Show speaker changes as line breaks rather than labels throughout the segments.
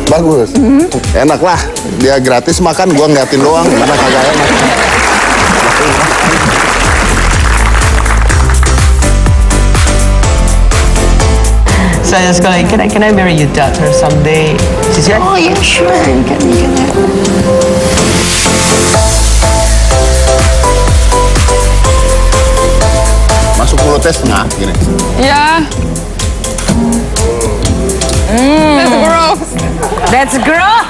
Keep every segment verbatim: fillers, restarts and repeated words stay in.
Bagus. Mm-hmm. Enak lah. Dia gratis makan, gua ngeliatin doang. Mana kagak enak.
Saya sekali, can I, can I marry your daughter someday? She said,
oh yeah, sure. You can, you can.
Masuk mulutnya setengah gini.
Yeah. Mm. That's gross. That's gross.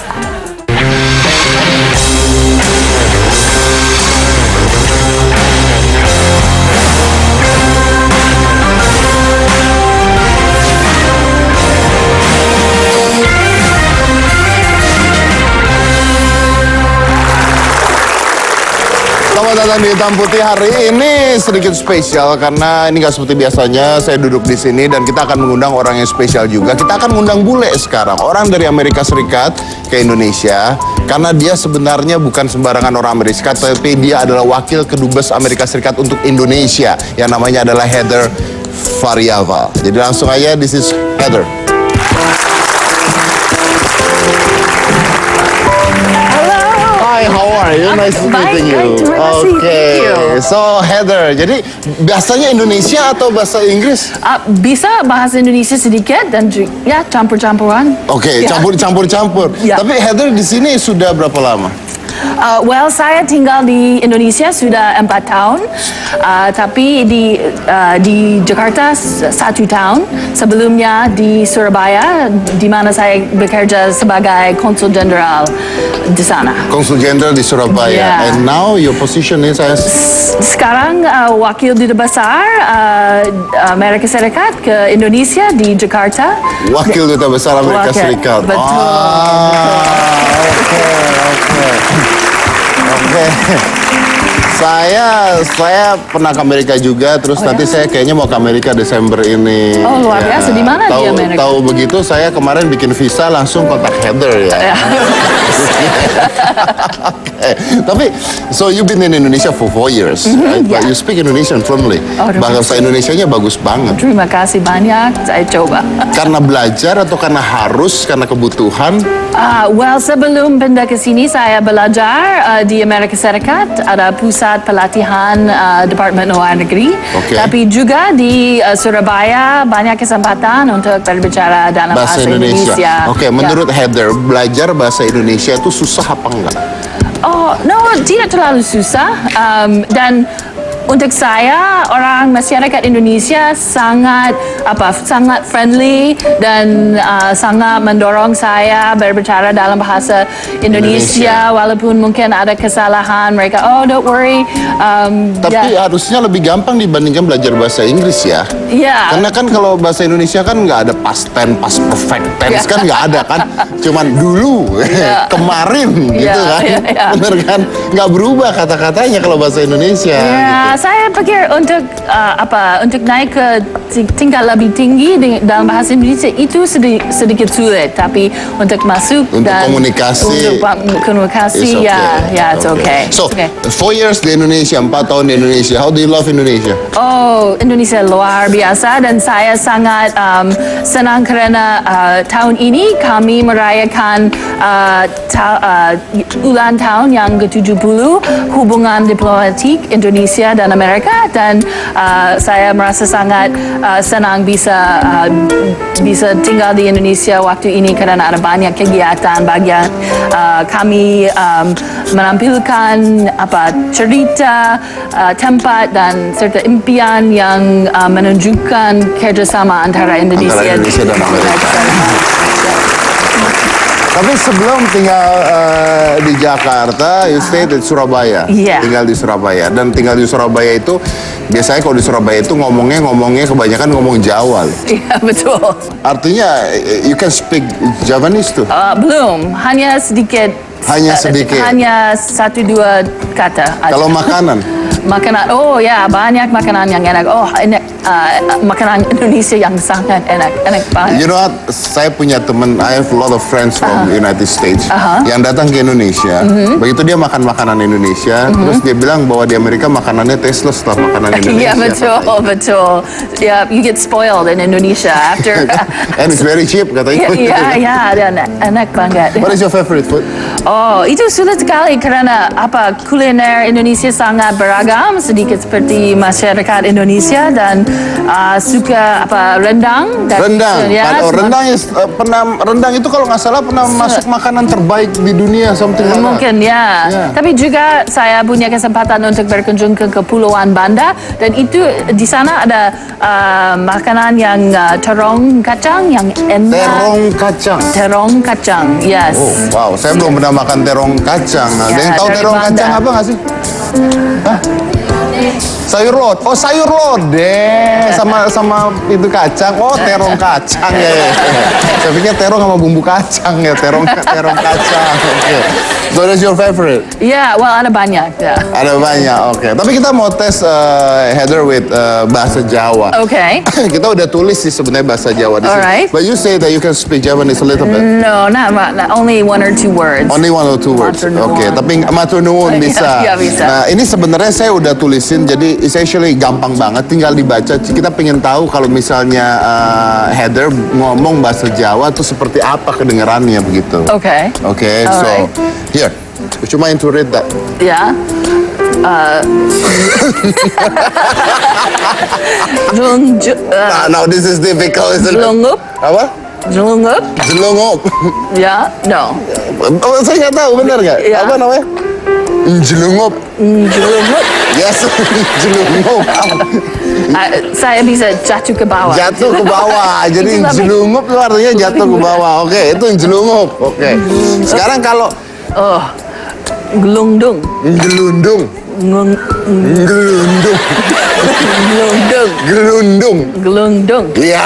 Selamat datang di Hitam Putih. Hari ini sedikit spesial karena ini nggak seperti biasanya. Saya duduk di sini dan kita akan mengundang orang yang spesial juga. Kita akan mengundang bule sekarang, orang dari Amerika Serikat ke Indonesia. Karena dia sebenarnya bukan sembarangan orang Amerika Serikat, tapi dia adalah wakil kedubes Amerika Serikat untuk Indonesia yang namanya adalah Heather Variaval. Jadi langsung aja, this is Heather. Hi, how are you? Nice to meet you. Oke, okay. So Heather, jadi biasanya Indonesia atau bahasa Inggris?
Uh, bisa bahasa Indonesia sedikit dan ya campur-campuran.
Oke, okay,
ya.
campur-campur-campur. Ya. Tapi Heather di sini sudah berapa lama?
Uh, well, saya tinggal di Indonesia sudah empat tahun, uh, tapi di uh, di Jakarta satu tahun. Sebelumnya di Surabaya, di mana saya bekerja sebagai konsul jenderal di sana.
Konsul jenderal di Surabaya. Yeah. And now your position is as?
Sekarang uh, wakil duta besar uh, Amerika Serikat ke Indonesia di Jakarta.
Wakil duta besar Amerika wakil. Serikat.
Betul.
Oke, oke. Oke, saya saya pernah ke Amerika juga, terus oh, nanti ya? Saya kayaknya mau ke Amerika Desember ini.
Oh luar biasa, ya. Di mana di Amerika?
Tahu begitu, saya kemarin bikin visa langsung kontak Heather ya.
Ya.
Okay. Tapi, so you've been in Indonesia for four years, mm-hmm, right? Yeah. But you speak Indonesian fluently. Oh, bahasa Indonesianya bagus banget.
Terima kasih banyak, saya coba.
Karena belajar atau karena harus, karena kebutuhan?
Uh, well, sebelum pindah ke sini saya belajar uh, di Amerika Serikat, ada pusat pelatihan uh, Departemen Luar Negeri. Okay. Tapi juga di uh, Surabaya banyak kesempatan untuk berbicara dalam bahasa, bahasa Indonesia. Indonesia.
Oke, okay, menurut ya. Heather, belajar bahasa Indonesia itu susah apa enggak?
Oh, no, tidak terlalu susah. Um, dan untuk saya, orang masyarakat Indonesia sangat apa sangat friendly dan uh, sangat mendorong saya berbicara dalam bahasa Indonesia, Indonesia. Walaupun mungkin ada kesalahan, mereka oh don't worry. Um,
Tapi ya. Harusnya lebih gampang dibandingkan belajar bahasa Inggris ya.
Iya. Yeah.
Karena kan kalau bahasa Indonesia kan nggak ada past tense, past perfect tense yeah. kan nggak ada kan. Cuman dulu, yeah. kemarin yeah. gitu kan. Yeah, yeah. Bener kan? Nggak berubah kata-katanya kalau bahasa Indonesia.
Yeah. Gitu. Saya pikir untuk uh, apa untuk naik ke tingkat lebih tinggi dalam bahasa Indonesia itu sedikit, sedikit sulit, tapi untuk masuk
untuk
dan
komunikasi
untuk komunikasi okay. ya ya it's okay.
So
okay.
four years di Indonesia, empat tahun di Indonesia. How do you love Indonesia?
Oh, Indonesia luar biasa dan saya sangat um, senang karena uh, tahun ini kami merayakan uh, ta uh, ulang tahun yang ke tujuh puluh hubungan diplomatik Indonesia dan Amerika. Dan uh, saya merasa sangat uh, senang bisa uh, bisa tinggal di Indonesia waktu ini karena ada banyak kegiatan bagian uh, kami um, menampilkan apa cerita uh, tempat dan serta impian yang uh, menunjukkan kerjasama antara Indonesia,
antara Indonesia dan Amerika. Tapi sebelum tinggal uh, di Jakarta, you stay di Surabaya.
Yeah.
Tinggal di Surabaya. Dan tinggal di Surabaya itu, biasanya kalau di Surabaya itu ngomongnya, ngomongnya kebanyakan ngomong Jawa.
Iya, yeah, betul.
Artinya, you can speak Javanese tuh?
Uh, belum, hanya sedikit.
Hanya sedikit?
Uh, hanya satu dua kata aja.
Kalau makanan?
Makanan, oh ya, banyak makanan yang enak. Oh, enak. uh, makanan Indonesia yang sangat enak, enak banget.
You know what? Saya punya teman, I have a lot of friends from
Uh-huh.
United States
Uh-huh.
yang datang ke Indonesia.
Mhm.
Begitu dia makan makanan Indonesia,
Mhm.
terus dia bilang bahwa di Amerika makanannya tasteless setelah makanan Indonesia.
Yeah, betul, betul. Yeah, you get spoiled in Indonesia after.
And it's very cheap katanya.
Iya, iya, dan enak banget.
What is your favorite food?
Oh, itu sulit sekali karena apa kuliner Indonesia sangat beragam, sedikit seperti masyarakat Indonesia dan uh, suka apa rendang. Dan,
Rendang.
Ya,
oh,
semua-
rendang is, uh, pernah rendang itu kalau nggak salah pernah masuk makanan terbaik di dunia something like that.
Mungkin ya.
Ya.
Tapi juga saya punya kesempatan untuk berkunjung ke Kepulauan Banda dan itu di sana ada uh, makanan yang uh, terong kacang yang enak.
Terong kacang.
Terong kacang, yes.
Oh, wow, saya belum pernah makan terong kacang. Ada
Ya,
yang tahu
dari
terong
Banda.
kacang apa nggak sih? Hah? Sayur lod. Oh, sayur lodeh sama sama itu kacang. Oh, terong kacang ya. ya. Saya pikir terong sama bumbu kacang ya, terong terong kacang. Oke. So that's your favorite?
Ya, well ada banyak ya.
Ada banyak. Oke. Tapi kita mau tes uh, Heather with uh, bahasa Jawa.
Okay.
Kita udah tulis sih sebenarnya bahasa Jawa di sini.
Alright.
But you say that you can speak Japanese a little bit.
No, not, not only one or two words.
Only one or two words.
Matur
Oke,
nuwun.
tapi matur nuwun bisa.
Iya, bisa.
Nah, ini sebenarnya saya udah tulisin, jadi essentially gampang banget, tinggal dibaca. Kita pengen tahu kalau misalnya uh, Heather ngomong bahasa Jawa tuh seperti apa kedengarannya begitu.
Okay.
Oke, so
Alright.
here, would you mind to read that?
Ya. Uh, Jelung, ju-
Nah,
uh,
now this is difficult, isn't it?
jelungup,
Apa?
jelungup,
Jelungup.
ya, no.
Oh, saya nggak tahu, benar nggak?
Iya.
Apa namanya? Jelungup.
Jelungup.
Yes, jelungup.
Uh, saya bisa jatuh ke bawah.
Jatuh ke bawah. Jadi
Itu lebih-
jelungup itu artinya jatuh ke bawah. Oke, itu jelungup. Oke. Sekarang kalau
Oh, gelundung,
gelundung,
Ngung-
gelundung,
gelundung,
gelundung.
gelundung.
Iya.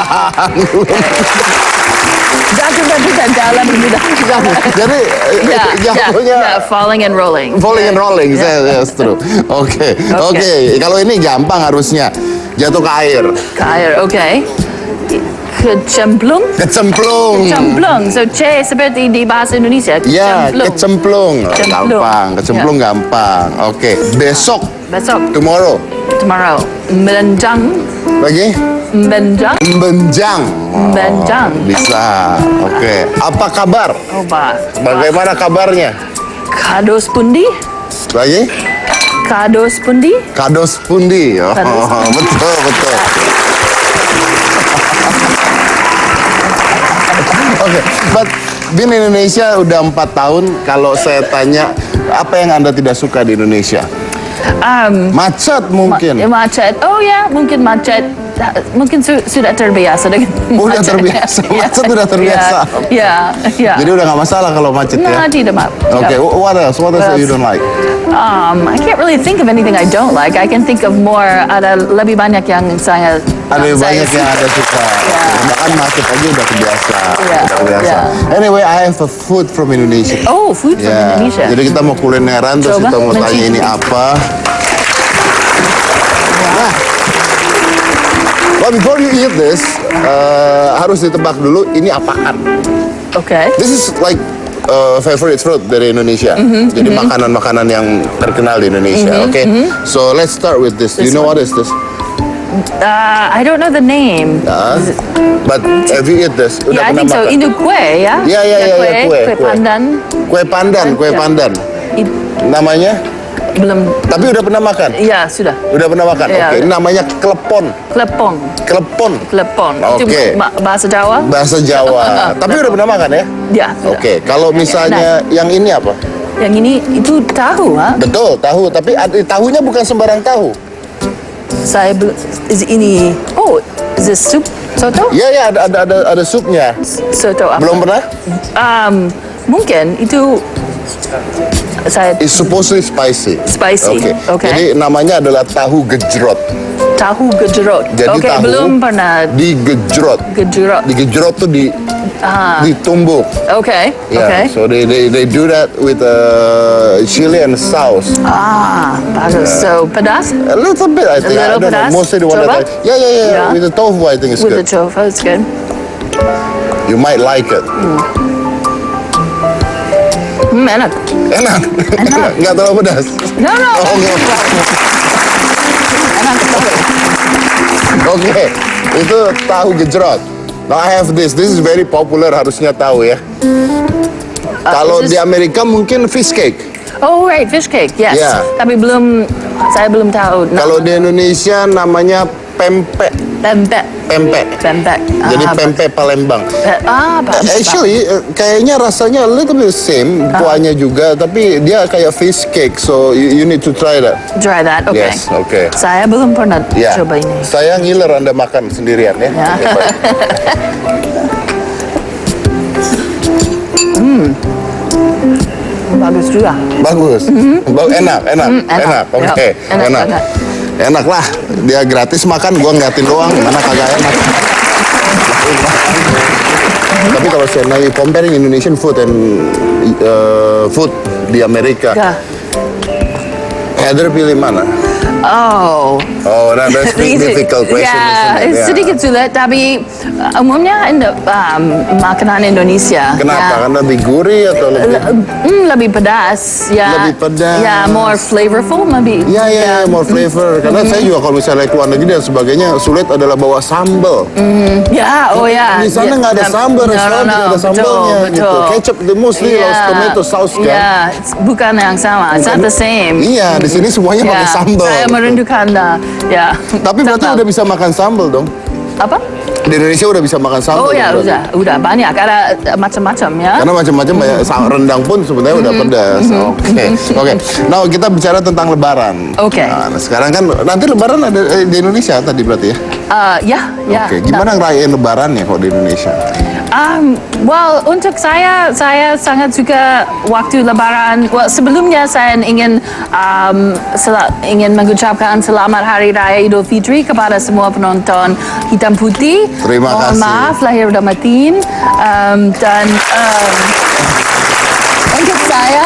Jatuh tapi tak jalan tidak.
Jadi
Ya, ya,
jatuhnya
ya, falling and rolling.
falling and rolling.
Ya.
Yes, true. Oke, oke. Kalau ini gampang harusnya jatuh ke air.
Ke air, oke. Kecemplung.
Kecemplung.
Kecemplung. So C seperti di bahasa Indonesia.
Ya,
Kecemplung.
kecemplung.
Kecemplung.
Gampang, kecemplung gampang. Oke, besok,
Besok.
tomorrow.
Tomorrow. Menjang.
Lagi?
Menjang.
Benjang. Oh,
Benjang.
bisa. Oke. Apa kabar?
Oh, bah.
Bagaimana kabarnya?
Kados pundi.
Lagi?
Kados pundi.
Kados pundi. Oh,
Kados.
betul, betul. Oke, but Bin Indonesia udah empat tahun. Kalau saya tanya, apa yang Anda tidak suka di Indonesia?
Um,
Macet mungkin.
Ma- macet. Oh ya, mungkin macet. Mungkin su- sudah terbiasa dengan
Oh, udah
macet.
terbiasa.
Ya,
Macet udah terbiasa.
Ya, ya.
Jadi udah nggak masalah kalau macet
Nah,
ya?
tidak mak.
Oke,
ya.
what else? What else that you don't like?
Um, I can't really think of anything I don't like. I can think of more. Ada lebih banyak yang saya.
Ada
saya
banyak yang
suka.
ada suka.
Ya.
Bahkan macet aja udah kebiasa.
Ya,
Udah kebiasa.
ya.
Anyway, I have a food from Indonesia.
Oh, food from
Ya,
Indonesia.
jadi kita mau kulineran terus
Coba,
kita mau tanya
mencicipi.
ini apa. Nah, well, before you eat this, uh, harus ditebak dulu ini apaan.
Okay.
This is like uh, favorite fruit dari Indonesia.
Mhm,
Jadi makanan-makanan yang terkenal di Indonesia.
Mhm,
Oke,
mhm.
so let's start with this.
This
you know
one.
what is this?
Uh, I don't know the name.
Uh, but have you eat this? Udah
Yeah, I
pernah
think so.
makan?
Itu kue ya?
Iya, iya, iya,
kue,
iya, kue,
kue
kue.
pandan.
Kue pandan, kue
Ya.
pandan.
It-
Namanya?
belum.
Tapi udah pernah makan?
Ya sudah.
Udah pernah makan?
Iya,
Oke, ini
udah.
namanya klepon.
Klepong.
Klepon.
Klepon. Itu
Oke.
ma- bahasa Jawa?
Bahasa Jawa. Tapi udah pernah makan ya?
Ya. sudah.
Oke, kalau misalnya yang ini apa?
Yang ini itu tahu, ha?
Betul, tahu. Tapi ad- tahunya bukan sembarang tahu.
Saya belum. Is ini? Oh, is this soup? Soto?
Iya, ya, ada, ada, ada, ada supnya.
Soto apa?
Belum pernah?
Um, mungkin itu saya
It's supposedly spicy.
spicy.
Oke.
Oke.
Jadi namanya adalah tahu gejrot.
Tahu gejrot.
Jadi
Oke,
tahu
belum pernah
digejrot.
gejrot.
Digejrot tuh di
Ah.
ditumbuk.
Oke,
Yeah,
oke.
so they, they they do that with uh, chili and sauce.
Ah, bagus. So pedas
A little bit, I think. I
little
don't know.
pedas?
Mostly the one
Coba?
that I, yeah, yeah, yeah,
Yeah.
With the tofu, I think it's
with the
good.
tofu. It's good.
You might like it.
Hmm, enak.
Enak. Enak. Nggak terlalu pedas.
No, no.
Oh, enggak.
Enak.
Oke, itu tahu gejrot. Now I have this. This is very popular. Harusnya tahu ya. Kalau
is
di
this-
Amerika mungkin fish cake.
Oh right, fish cake. Yes.
Yeah.
Tapi belum, saya belum tahu. Nah,
Kalau di Indonesia namanya pempek.
pempek.
Pempek.
Pempek.
Jadi
Ah,
pempek Palembang.
Pe- Ah, bagus.
Actually, eh, kayaknya rasanya a little bit same, kuahnya juga, tapi dia kayak fish cake, so you, you need to try that.
Try that. Oke.
Yes, oke.
Saya belum pernah
Ya,
coba ini.
saya ngiler Anda makan sendirian ya.
Ya.
Oke, baik.
Bagus juga.
Bagus, Ba- enak, enak,
Mm, enak.
enak, oke,
Ya, enak,
enak,
enak.
enak lah. Dia gratis makan, gua ngeliatin doang, mana kagak enak. Tapi kalau saya lagi comparing Indonesian food and uh, food di Amerika,
Ya.
Heather pilih mana?
Oh.
Oh, nah, that's a
Easy.
difficult question,
Ya,
isn't it? Yeah.
sedikit sulit, tapi uh, umumnya Indo, um, makanan Indonesia.
Kenapa?
Ya.
Karena lebih gurih atau lebih?
Le- mm, lebih pedas, ya.
Lebih pedas.
Ya, more flavorful, maybe.
Ya, ya, ya, more flavor. Karena saya juga kalau misalnya keluar negeri dan sebagainya, sulit adalah bawa sambal.
Ya, oh ya.
Di sana
Ya,
nggak ada
ya.
sambal,
No,
restoran
no,
tidak
no,
ada sambalnya
betul,
gitu.
betul.
Ketchup, the mostly
Ya,
yeah. tomato sauce kan.
Ya, it's bukan yang sama. It's not the same.
Iya, di sini semuanya
Ya,
pakai sambal.
saya
gitu.
merindukan, uh, ya.
Tapi berarti
sambal.
udah bisa makan sambal dong?
Apa?
Di Indonesia udah bisa makan sambal.
Oh ya,
berarti?
udah, udah banyak. Ada uh, macam-macam ya.
Karena macam-macam banyak, sa- rendang pun sebenarnya udah pedas. Oke, oke. Nah kita bicara tentang Lebaran.
Oke.
Nah, sekarang kan nanti Lebaran ada eh, di Indonesia tadi berarti ya?
Uh, ya, ya.
Oke, gimana ngerayain Lebaran ya kalau di Indonesia?
Um, well, untuk saya, saya sangat suka waktu Lebaran. Well, sebelumnya saya ingin um, sel- ingin mengucapkan Selamat Hari Raya Idul Fitri kepada semua penonton Hitam Putih.
Terima
Mohon
kasih.
maaf lahir dan batin. Um, dan um, untuk saya.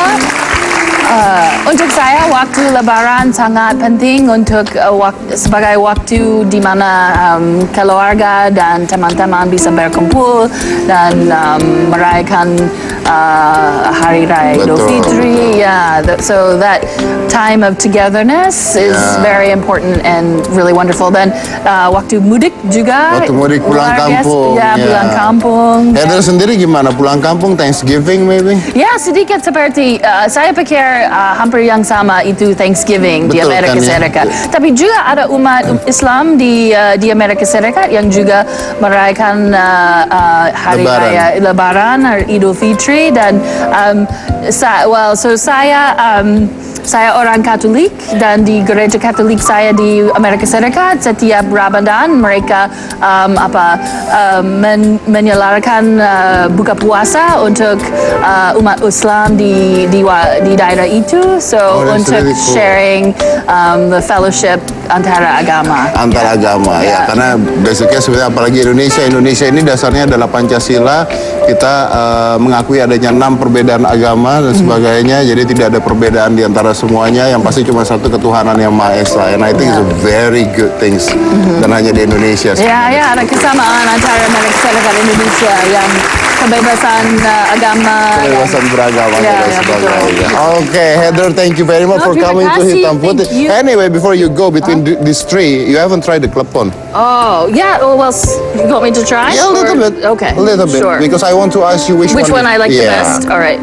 Uh, untuk saya waktu Lebaran sangat penting untuk uh, wak- sebagai waktu di mana um, keluarga dan teman-teman bisa berkumpul dan um, merayakan uh, Hari Raya Idul
Betul,
Fitri. Yeah, th- so that time of togetherness is
Yeah.
very important and really wonderful. Dan uh, waktu mudik juga.
Waktu mudik pulang
luar biasa.
kampung,
Ya,
ya.
pulang kampung.
Heather sendiri gimana? Pulang kampung, Thanksgiving maybe?
Ya, sedikit seperti uh, saya pikir uh, hampir yang sama itu Thanksgiving di
Betul
Amerika
kan, ya?
Serikat. Tapi juga ada umat Islam di uh, di Amerika Serikat yang juga merayakan uh, uh, hari
Lebaran.
raya Lebaran, hari Idul Fitri dan um, sa- well, so saya um, saya orang Katolik dan di gereja Katolik saya di Amerika Serikat setiap Ramadan mereka um, apa um, men- menyalakan uh, buka puasa untuk uh, umat Islam di di, wa- di daerah itu, so
Oh, that's
untuk
really cool.
sharing um, the fellowship antara agama.
Antar
Ya.
agama ya,
Ya.
karena basicnya sebenarnya apalagi Indonesia Indonesia ini dasarnya adalah Pancasila, kita uh, mengakui adanya enam perbedaan agama dan sebagainya, jadi tidak ada perbedaan di antara semuanya, yang pasti cuma satu ketuhanan yang Maha Esa, and I think it's a very good things dan hanya di Indonesia.
Ya, ya, ada kesamaan antara Amerika Serikat dan Indonesia yang kebebasan uh, agama.
Kebebasan beragama
Ya,
dan
ya,
sebagainya. Oke, Heather, thank you very much
Oh,
for
terima
coming to
kasih.
Hitam Putih.
Thank you.
Anyway, before you go between th- these three, you haven't tried the klepon.
Oh, yeah. Oh, well, s- you want me to try?
Yeah, a little
Or-
bit.
Okay.
A little bit.
Sure.
Because I want to ask you which,
Which one I like the
Yeah.
best? All right.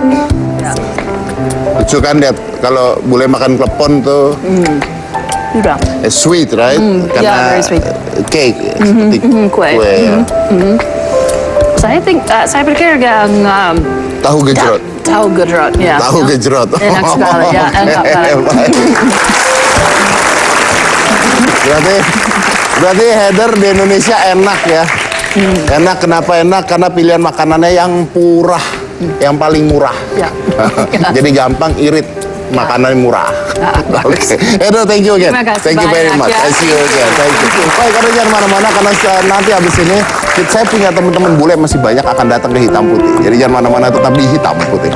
Lucu kan lihat kalau boleh makan klepon tuh
Udah.
eh, sweet, right?
yeah, very sweet.
eh, cake, ya, seperti
mhm, kue.
ya.
Saya think, uh, saya pikir yang um,
Tahu gejrot.
ya, tahu gejrot, ya.
Tahu
Ya.
gejrot.
Enak sekali, ya,
Oke,
enak sekali.
baik. Berarti berarti Heather di Indonesia enak ya.
Hmm.
Enak, kenapa enak? Karena pilihan makanannya yang murah, yang paling murah.
Ya.
Jadi gampang irit. makanan murah. Oke, Edo, thank you again.
Terima kasih
Thank you very
banyak,
much.
ya.
I see you again. Thank you. Baik, karena jangan mana-mana karena se- nanti habis ini saya punya teman-teman bule masih banyak akan datang ke Hitam Putih. Jadi jangan mana-mana, tetap di Hitam Putih.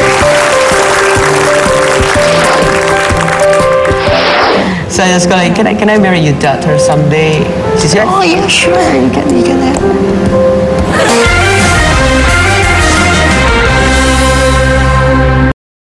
Saya sekali, can I, can I marry your daughter someday? She said, oh yeah, sure, you can, you can have.